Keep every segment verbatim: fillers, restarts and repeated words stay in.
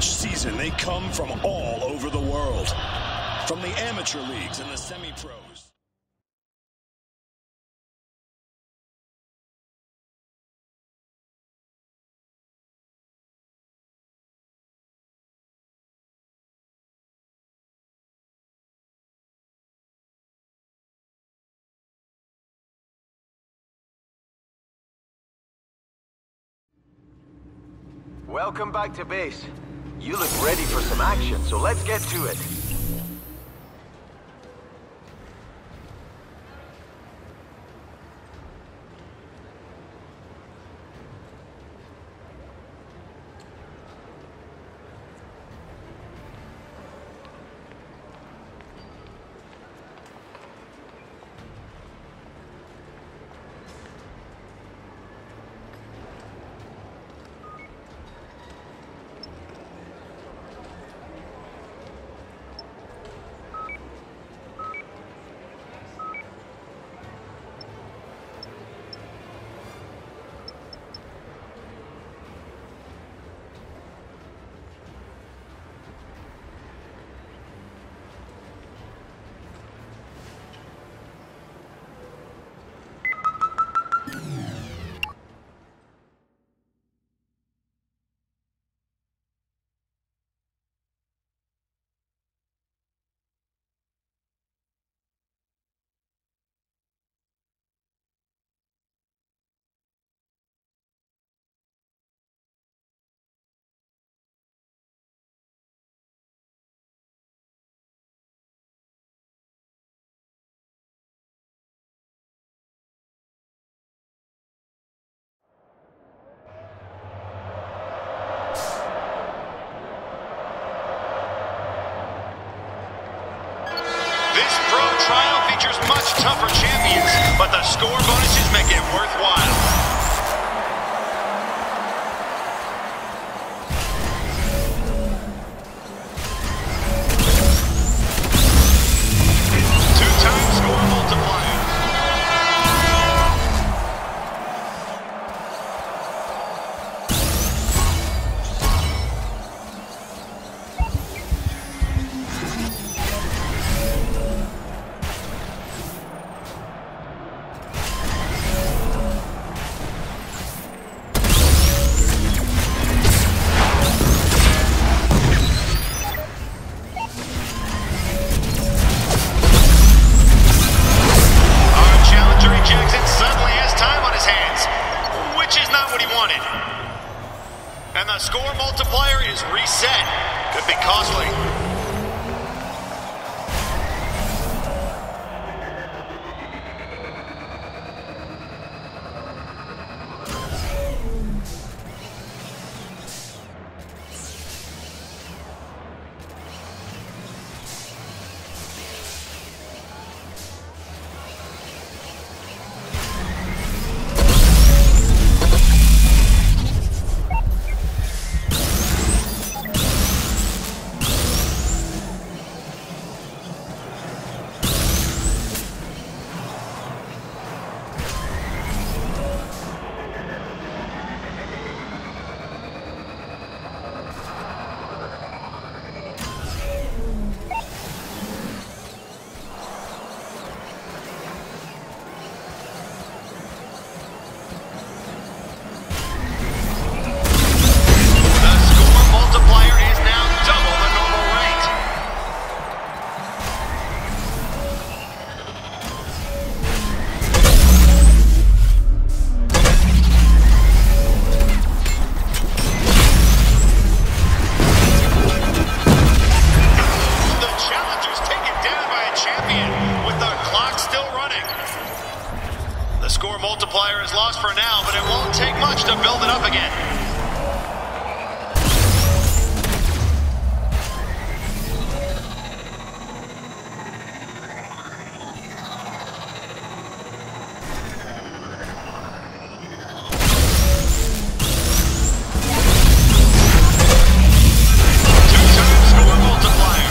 Each season, they come from all over the world, from the amateur leagues and the semi-pros. Welcome back to base. You look ready for some action, so let's get to it. Trial features much tougher champions, but the score bonuses make it worthwhile. Two-time score multiplier. And the score multiplier is reset. Could be costly. Multiplier is lost for now, but it won't take much to build it up again. Two-time score multiplier.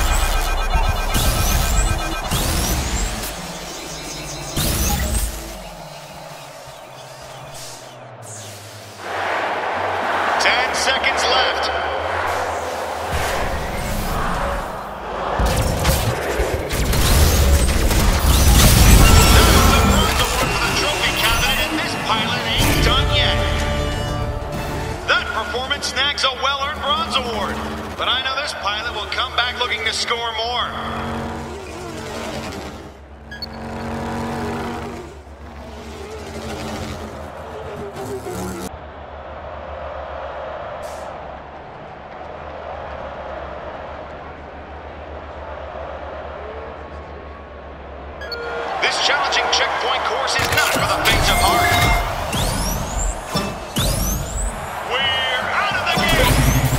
Ten seconds left. snags a well-earned bronze award. But I know this pilot will come back looking to score more. This challenging checkpoint course is not for the faint of heart. We're out of the gate!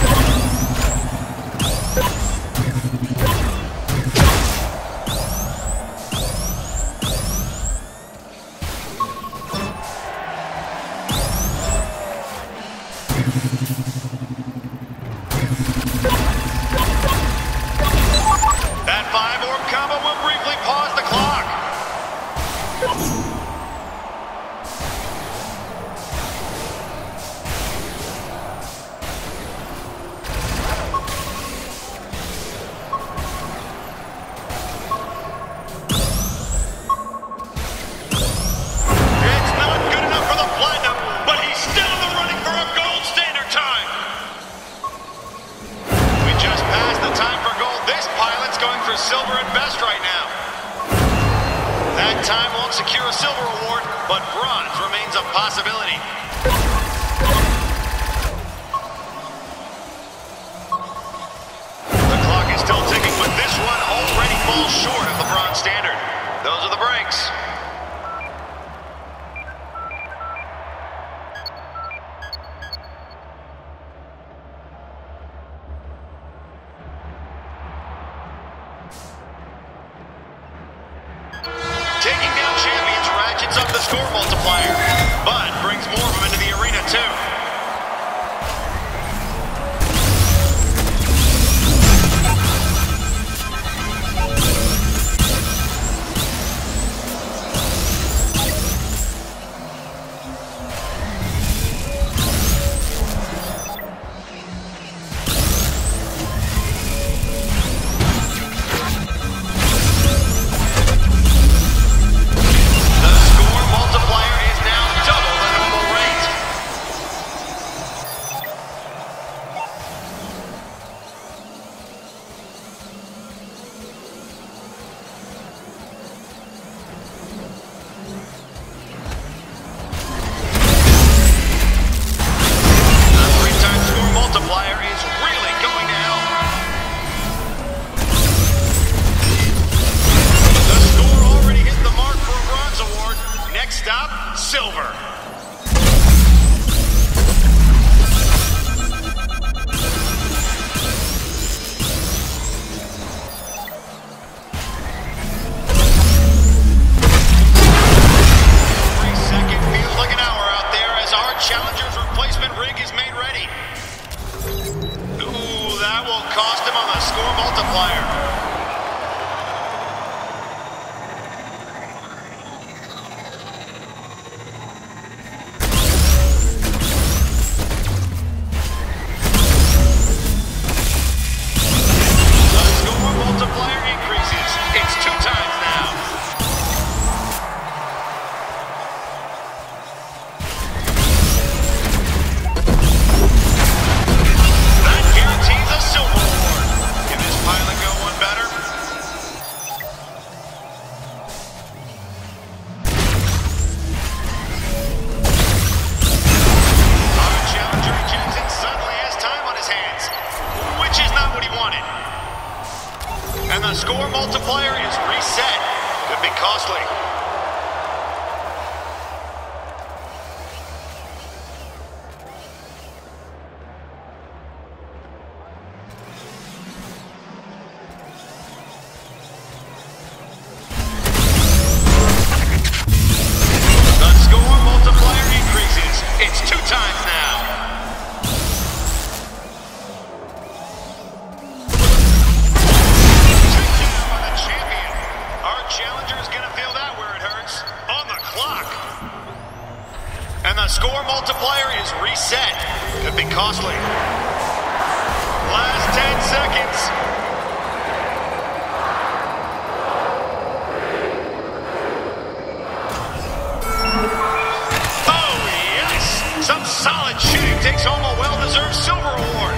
That five-orb combo will briefly pause the clock. It's not good enough for the platinum, but he's still in the running for a gold standard time. We just passed the time for gold. This pilot's going for silver at best right now. That time won't secure a silver award, but bronze remains a possibility. The clock is still ticking, but this one already falls short of the bronze standard. Those are the breaks. Taking down champions ratchets up the score multiplier, but brings more of them into the arena too. The score multiplier is now double the normal rate. The three-time score multiplier is really going to help. The score already hit the mark for a bronze award. Next stop, silver. Every second feels like an hour out there as our challenger's replacement rig is made ready. Ooh, that will cost him on the score multiplier. The score multiplier increases. It's two times now. That guarantees a silver award. Can this pilot go one better? Our challenger Jackson suddenly has time on his hands, which is not what he wanted. And the score multiplier is reset. Could be costly. The score multiplier increases. It's two times now. Takedown by the champion. Our challenger is going to feel that where it hurts. On the clock. And the score multiplier is reset. Could be costly. Last ten seconds. Oh, yes! Some solid shooting takes home a well-deserved silver award.